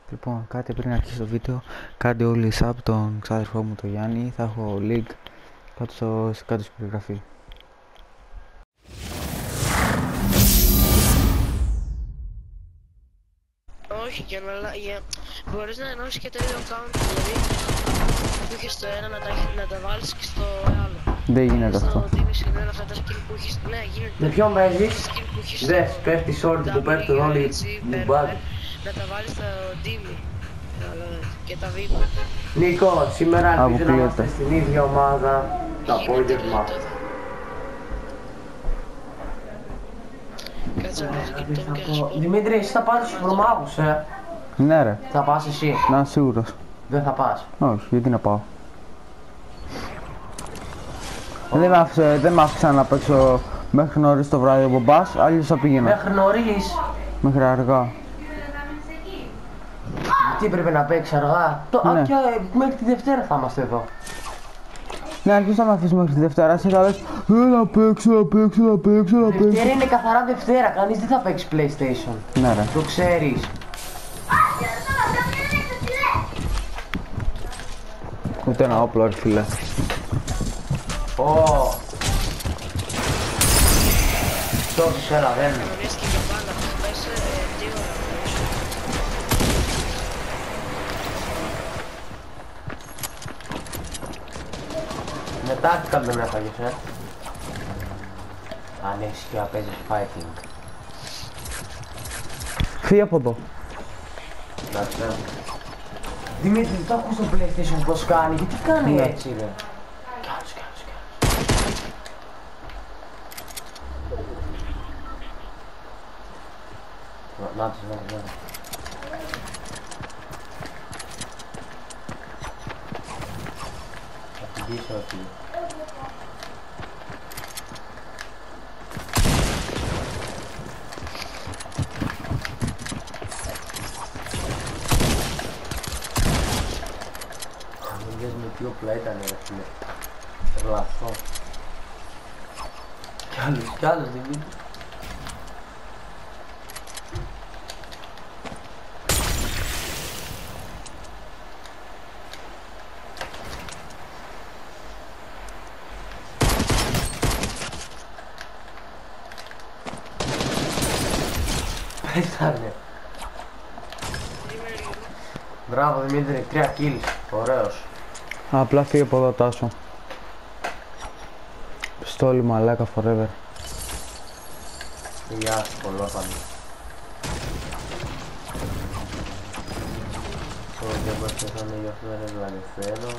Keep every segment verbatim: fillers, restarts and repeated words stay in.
Λοιπόν, κάτι πριν αρχίσει το βίντεο, κάντε όλοι sub τον ξάδερφό μου τον Γιάννη, θα έχω link κάτω, στο, κάτω στην περιγραφή. Όχι, για να για... μπορείς να ενώσεις και το ίδιο account, δηλαδή που είχες στο ένα να τα, να τα βάλεις και στο άλλο. Δεν γίνεται στο αυτό. Στο Dimmy συνδέουν αυτά τα skin που έχεις, ναι γίνεται. Με ποιον παίζεις? Skin που έχεις Δες, στο πέφτει short που πέφτουν όλοι οι μπουμπάδες. να τα βάλεις στο Dimmy και τα βίντεο. Νίκο, σήμερα ελπίζω να είμαστε στην ίδια ομάδα το απόγευμα. Κάτσε να δεις και το και σου. Δημήτρη, εσύ θα πας στους Βρωμάγους, ε? Ναι ρε. Θα πας εσύ? Να είμαι σίγουρος. Δεν θα πας? Όχι, γιατί να πάω. Δεν μ' άφησε, δεν μ' άφησαν να παίξω μέχρι νωρίς το βράδυ ο μπαμπάς, αλλιώς θα πήγαινα. Μέχρι νωρίς? Μέχρι αργά. Τι πρέπει να παίξει αργά? Το, Ναι. Α, και μέχρι τη Δευτέρα θα είμαστε εδώ. Ναι, αρκείς θα με αφήσεις μέχρι τη Δευτέρα, εσύ θα λες έλα παίξω, να παίξω, να παίξω, να παίξω. Δευτέρα είναι καθαρά Δευτέρα, κανείς δεν θα παίξει PlayStation. Ναι ρε. Το ξέρεις. Ούτε ένα όπλο ρε φίλε. Ω. Τόσο έλα δεν είναι. Νωρίς και για πάντα, πες τι ώρα. Με tactical δεν έφαγες, ε. Αν έχεις και να παίζεις fighting. Φύγε από εδώ. Εντάξει, ναι. Δημήτρη, το ακούς στο PlayStation πως κάνει, γιατί κάνει Ναι. έτσι ρε. Κι άλλος, κι άλλος, κι άλλος. Να, να τους, να τους, να τους. Θα πηγήσω εκεί. Μ' με τι όπλα ήταν ρε φίλε. Τρελαθώ. Κι άλλος, κι άλλος Δημήτρη. Πέθανε. Μπράβο Δημήτρη, τρία kills. Ωραίος. Απλά φύγε από εδώ Τάσο. Πιστόλι μαλάκα forever. Γεια σου, κολόφανη. Το δεν μας πέθανε γι' αυτό δεν ευλαγευθαίνω.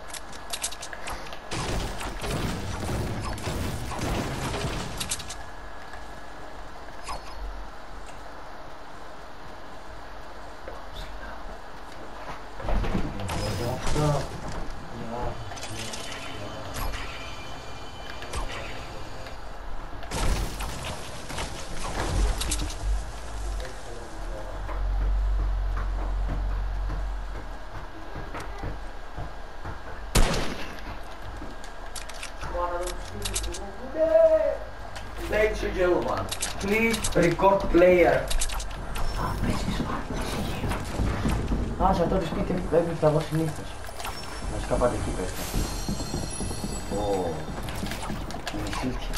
Ladies and gentlemen, please record player. Α, παίζεις φάρτης. Άσε τώρα σπίτι έπρεπε εγώ συνήθως. Να σκαπάτε εκεί πες τα. Ω, μισήθια.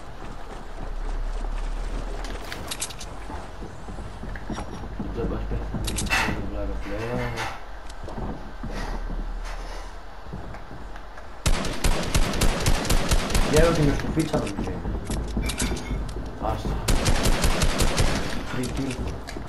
Δεν πας πέθανε, δεν βλάκα πλέον. Γέρω την σκουφίτσα του λέει. Άστα. Free kill.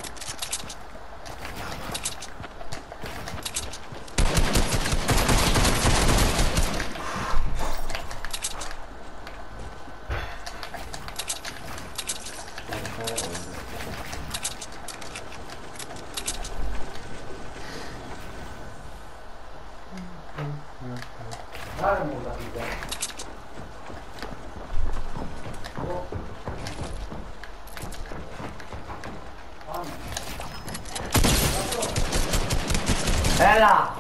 Πάρε μου τα παιδιά. Έλα!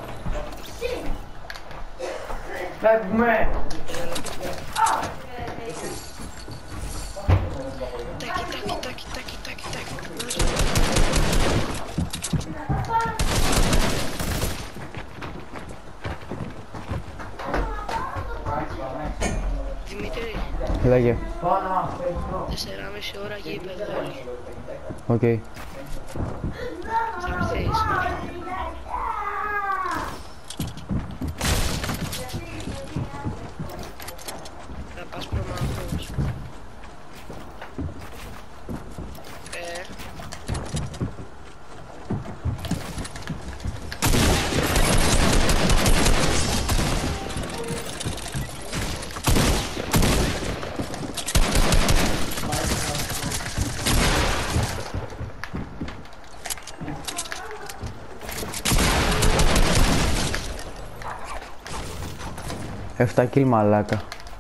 Φεύγουμε! Τάκι, τάκι, τάκι, τάκι, τάκι, τάκι. Δημήτρη, Λέγε. τεσσεράμιση ώρα γήπεδο όλοι. Οκ. Θα έρθεις. Θα πας προμαχούς. Ε. Εφτά kill μαλάκα.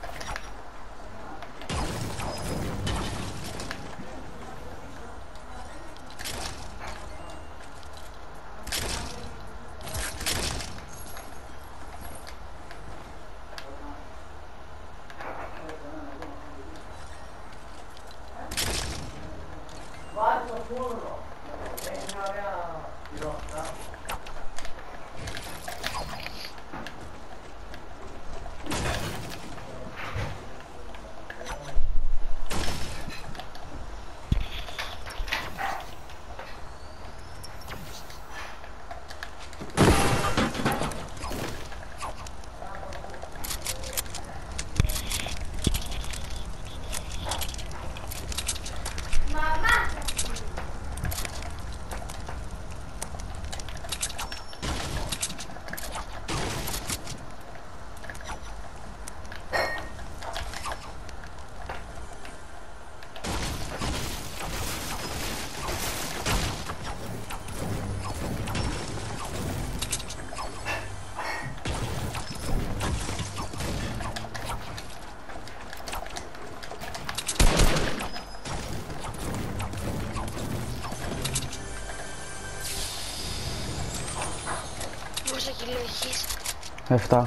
Πόσα κιλό έχεις? Εφτά.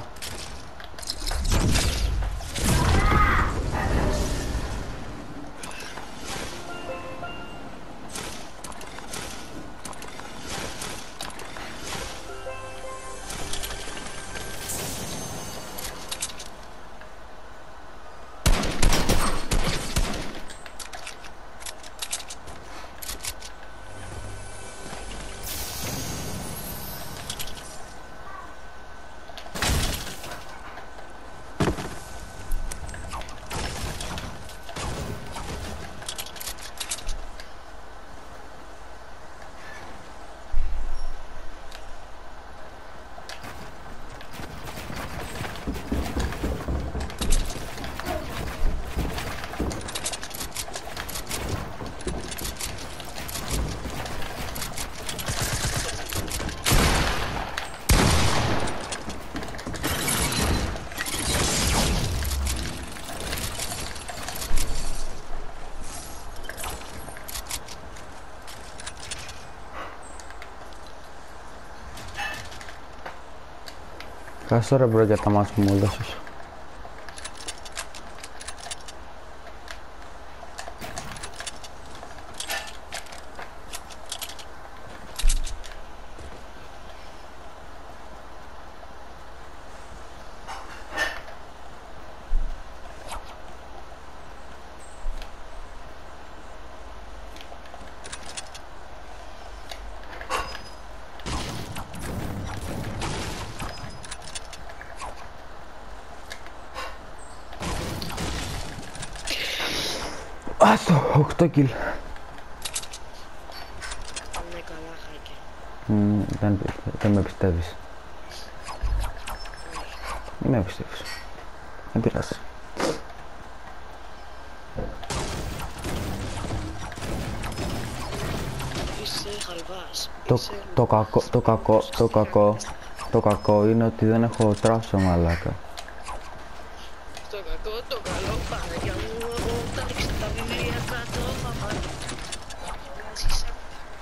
Ευχαριστώ ρε μπρο για τα μάτς που μου έδωσες. Άστο, οκτώ kill. Είναι καλά χάκια. Mm, δεν, δεν με πιστεύεις. Δεν με πιστεύεις. Δεν πειράζει. Είσαι χαλβάς. Το, Είσαι το, κακό, το, κακό, το, κακό, το κακό είναι ότι δεν έχω τράψω μαλάκα. το κακό, το καλό, Παναγιά μου, εγώ τα ρίξα τα βιβλία κάτω, παπά. Γελάσεις σαν...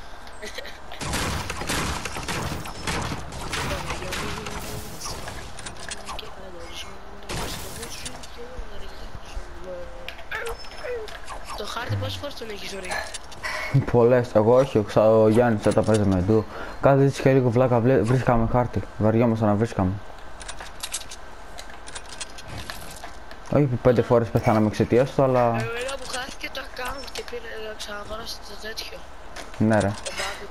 Παναγιά μου, και φανταζόμουν στο μουσου και αργάζομαι. Το χάρτη πόσες φορές τον έχεις βρει? Πολλές, εγώ όχι, ο Γιάννης θα τα παίζαμε του. Κάθε έτσι και λίγο βλάκα βρίσκαμε χάρτη. Βαριόμασταν να βρίσκαμε. Όχι που πέντε φορές πεθάναμε εξαιτίας του, αλλά... Εμένα μου χάθηκε το account και πήρε να ξαναγοράσω το τέτοιο. Ναι ρε. Το bug.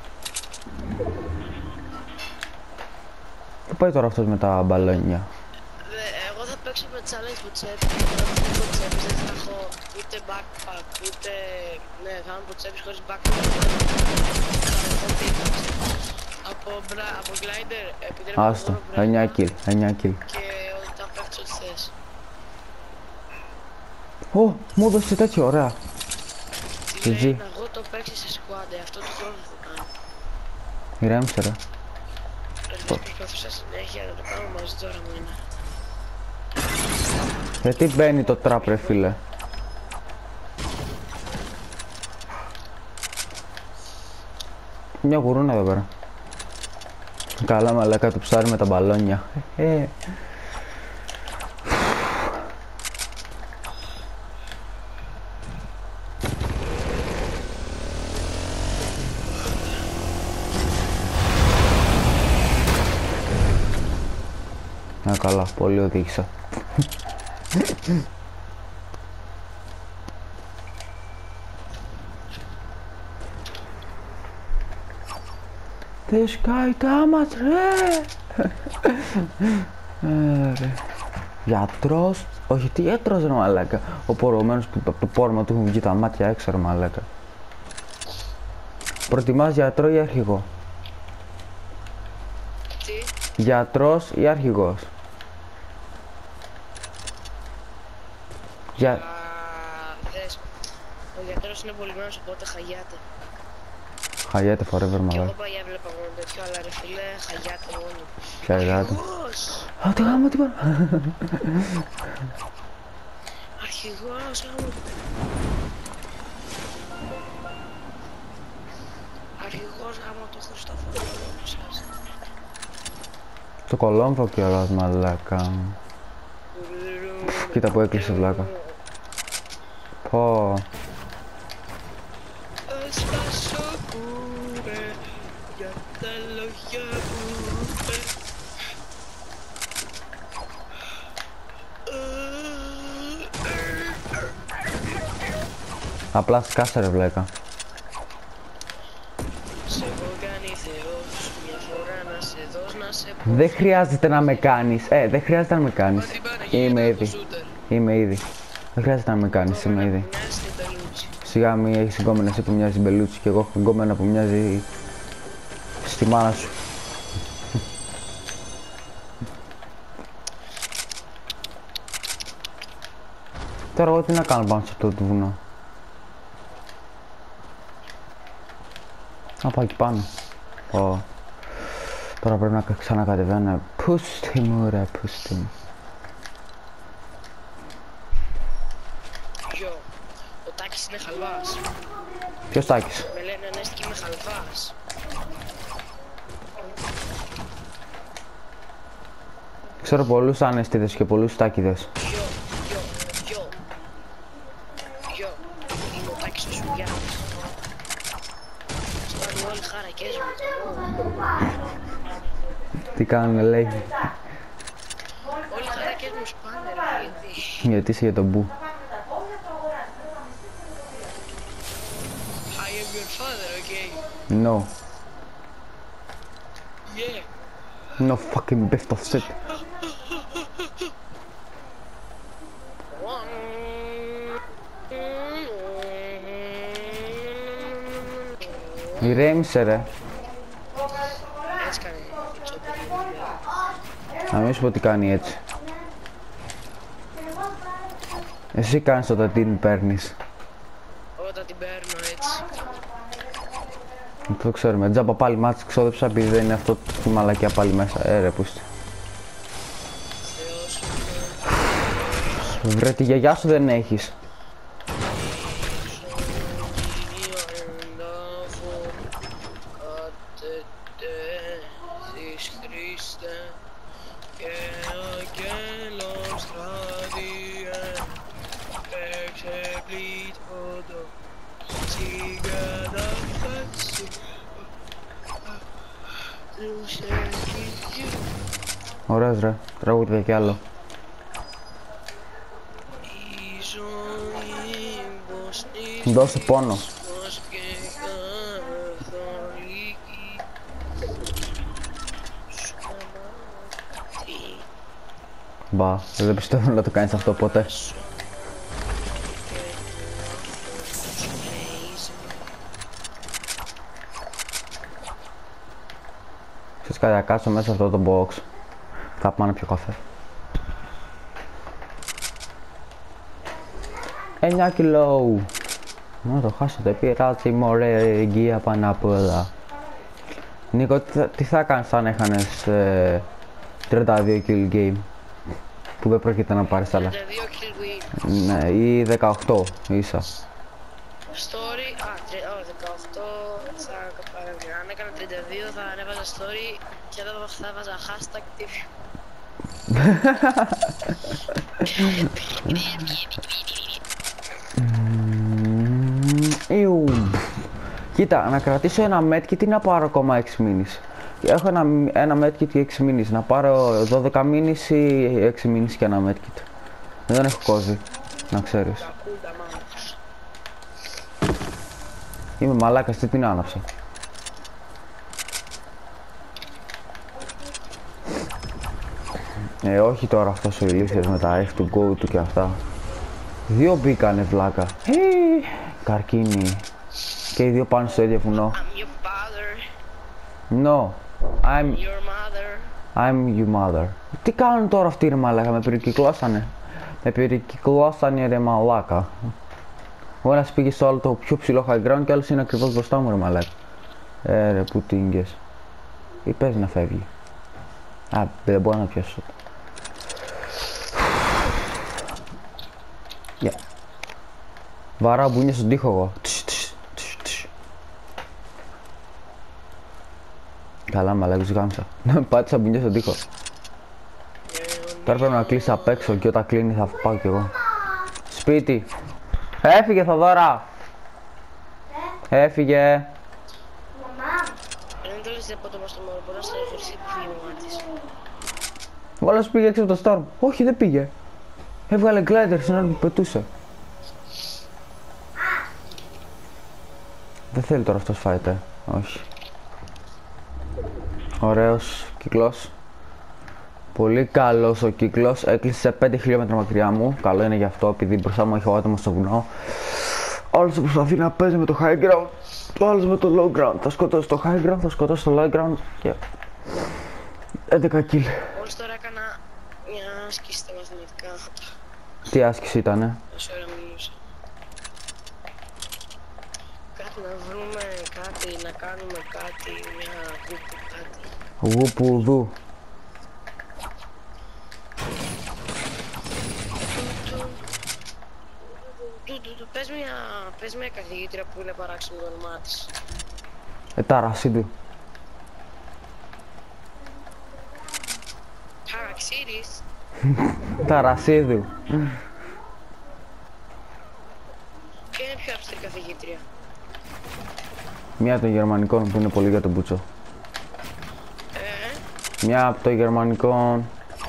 Πού πάει τώρα αυτός με τα μπαλόνια? Δε, εγώ θα παίξω με challenge μποτσέπι. Μποτσέπι δεν θα έχω ούτε backpack, ούτε... Ναι, θα είμαι μποτσέπις χωρίς backpack. Από, μπρα... από glider, επειδή είναι Άστο, εννιά kill, εννιά kill. και όταν παίξεις ό,τι θες. Ω, μου έδωσε τέτοιο, ωραία. Τι G G. λέει να εγώ το παίξει σε squad, αυτό το χρόνο θα κάνω. Ηρέμησε ρε. Δεν προσπαθούσα συνέχεια να το κάνω μαζί τώρα μου είναι. Γιατί μπαίνει το trap ρε φίλε? Μια γουρούνα εδώ πέρα. Καλά μαλάκα, το ψάρι με τα μπαλόνια. Ε, Α, καλά, πολύ οδήγησα. Δεν σκάει τα άμας ρε. ε, ρε. Γιατρός, όχι τι γιατρός ρε μαλάκα. Ο πορωμένος που από το πόρμα του έχουν βγει τα μάτια έξω ρε μαλάκα. Προτιμάς γιατρό ή αρχηγό? Τι? Γιατρός ή αρχηγός? Για... Α, δες, ο γιατρός είναι πολυμένος οπότε χαγιάται. Χαγιάται forever Και εγώ μαλάκα. πάει έβλεπα μόνο τέτοιο, αλλά ρε φίλε, χαγιάται μόνο. Ποια γάτα. Αρχηγός! Α, τι γάμο, τι πάνω. Αρχηγός, γάμο. Αρχηγός, γάμο το Χριστόφορο. Το κολόμβο κιόλας μαλάκα. Κοίτα που έκλεισε βλάκα. Πω. Έσπασο κούρε για τα λόγια που είπε. Απλά σκάσε ρε βλάκα. Σε έχω κάνει Θεός, μια φορά να σε δώσ' να σε πω. Δεν χρειάζεται να με κάνεις. Ε, δεν χρειάζεται να με κάνεις. Μα την Παναγία Είμαι το ήδη. σούτερ. Είμαι ήδη. Δεν χρειάζεται να με κάνεις, είμαι ήδη. Μοιάζει την πελούτσι. Σιγά μη έχεις γκόμενα εσύ που μοιάζει μπελούτσι και εγώ έχω γκόμενα που μοιάζει στη μάνα σου. Τώρα εγώ τι να κάνω πάνω σε αυτό το βουνό? Να πάω εκεί πάνω. Ω. Τώρα πρέπει να ξανακατεβαίνω. Πούστη μου ρε, πούστη μου. Γιο, ο Τάκης είναι χαλβάς. Ποιος Τάκης? Με λένε Ανέστη είμαι χαλβάς. Ξέρω πολλούς ανέστηδες και πολλούς τάκηδες. Γιο, γιο, γιο. Γιο, είμαι ο Τάκης ο Σουγιάννης. Σπάνε όλοι χαρακές μου. Τι κάνουνε λέει? Όλοι χαρακές μου σπάνε ρε, γιατί. Γιατί είσαι για τον μπου. I am your father, okay? No. Yeah. No fucking best of shit. Ηρέμησε ρε. Έτσι κάνει η τσόπερ. Να μην σου πω τι κάνει έτσι. Εσύ κάνεις όταν την παίρνεις. Όταν την παίρνω έτσι. Δεν το ξέρουμε. Τζάμπα πάλι μάτς ξόδεψα επειδή δεν είναι αυτό τη μαλακιά πάλι μέσα. Ε ρε πούστη. Θεός μου. Βρε τη γιαγιά σου δεν έχεις. Ωραίος ρε, τραγούδια κι άλλο. Δώσε πόνο. Μπα, δεν πιστεύω να το κάνεις αυτό ποτέ. Ξέρεις κάτι, θα κάτσω μέσα σε αυτό το box. Θα πάμε να πιω καφέ. εννιά κιλό. Να το χάσετε, πειράτσι μωρέ, εγγύα πάνω απ' όλα. Νίκο, τι θα, τι θα κάνεις αν έχανες ε, τριάντα δύο kill game που δεν πρόκειται να πάρεις άλλα? τριάντα δύο kill win. Ναι, ή δεκαοκτώ ίσα. Story, α, δεκαοκτώ, θα, αν έκανα τριάντα δύο θα ανέβαζα story και εδώ θα έβαζα hashtag τι βι. Ιου. Κοίτα, να κρατήσω ένα medkit ή να πάρω ακόμα έξι μήνες. Έχω ένα, ένα medkit και έξι μήνες. Να πάρω δώδεκα μήνες ή έξι μήνες και ένα medkit. Δεν έχω κόζι, να ξέρεις. Είμαι μαλάκας, τι την άναψα. Ε, όχι τώρα αυτός ο ηλίθιος με τα F to go του και αυτά. Δύο μπήκανε βλάκα. Hey, καρκίνι. Και οι δύο πάνω στο ίδιο βουνό. I'm your father. No, I'm... Your mother. I'm your mother. Τι κάνουν τώρα αυτοί ρε μαλάκα, με περικυκλώσανε. Με περικυκλώσανε ρε μαλάκα. Ο ένας πήγε στο άλλο το πιο ψηλό high ground και άλλος είναι ακριβώς μπροστά μου ρε μαλάκα. Ε ρε πουτίνγκες. Ή πες να φεύγει. Α, δεν μπορώ να πιάσω. Yeah. Βαράω μπουνιές στον τοίχο εγώ. Καλά μαλάκους γάμισα. Πάτησα μπουνιές στον τοίχο. Τώρα πρέπει να κλείσει απ' έξω και όταν κλείνει θα πάω κι εγώ. Σπίτι. Έφυγε Θοδώρα. Έφυγε. Δεν το λες απότομα στο μωρό, μπορεί να στο χωριστεί που φύγει ο μάτης. Ο άλλος πήγε έξω από το Storm. Όχι, δεν πήγε. Έβγαλε glider στην ώρα που πετούσε. Δεν θέλει τώρα αυτός fighter. Όχι. Ωραίος κύκλος. Πολύ καλός ο κύκλος. Έκλεισε πέντε χιλιόμετρα μακριά μου. Καλό είναι γι' αυτό, επειδή μπροστά μου έχω άτομο στο βουνό. Όλος προσπαθεί να παίζει με το high ground. Το άλλος με το low ground. Θα σκοτώσει το high ground, θα σκοτώσει το low ground. Και έντεκα kill. Μόλις τώρα έκανα μια άσκηση στα μαθηματικά. Τι άσκηση ήτανε? Όσο ώρα μιλούσα. Κάτι να βρούμε, κάτι να κάνουμε, κάτι, μια κούπου, κάτι. Γουπουδού. Πες μια, πες μια καθηγήτρια που είναι παράξενο το όνομά της. Ε, Ταρασίδου. Ταραξίδης. Ταρασίδου. Ποια είναι πιο αυστηρή καθηγήτρια? Μια των γερμανικών που είναι πολύ για τον Μπούτσο. Ε, Μια από το γερμανικό.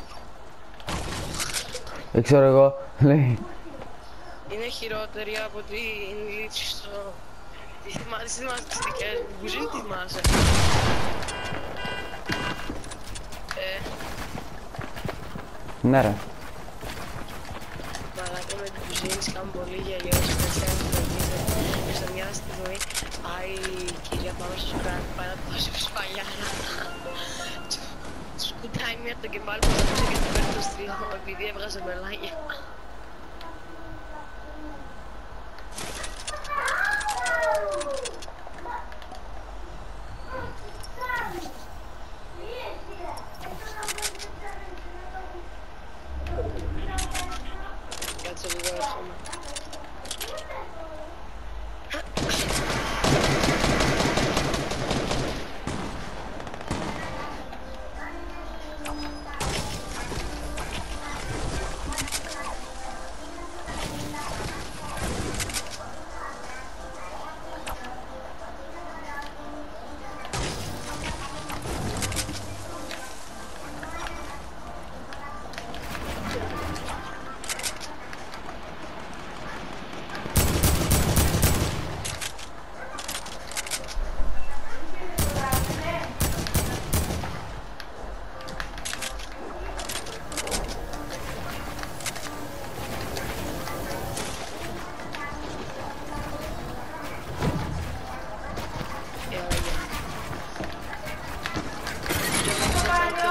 Δεν ξέρω εγώ, λέει. είναι χειρότερη από την λύση στο... Τι θυμάσαι, τι θυμάσαι τις δικές μου, που ζουν τι θυμάσαι. Ε, Ναι ρε. μαλάκα με την κουζίνη σκάμε πολύ γελιό, σπεσιάλ που το και σε μια στιγμή πάει η κυρία πάνω στο σκράνι, πάει να το δώσει σπαλιάρα. Του σκουτάει μία από το κεμπάλι που θα πούσε και του παίρνει το στυλό, επειδή έβγαζε μελάγια. Κάτσε λίγο έρχομαι.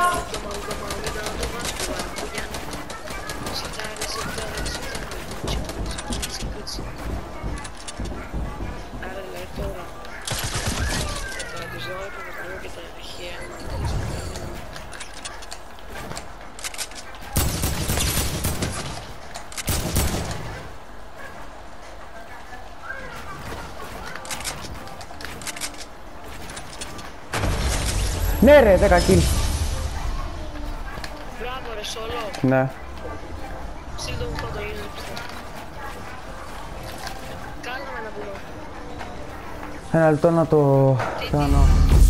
το μάλλον το μάλλον ήταν να το βάζω το βαρκούγια. Σιτάρε, σιτάρε, σιτάρε. Άρα λέει τώρα. Θα τους δω και θα κάνω και τα αρχαία. Ναι ρε, δέκα kills. Μπράβο ρε, σολό. Ναι. Σύντομο πρώτο γύρω πιστεύω. Κάνε με ένα βουνό. Ένα λεπτό να το κάνω.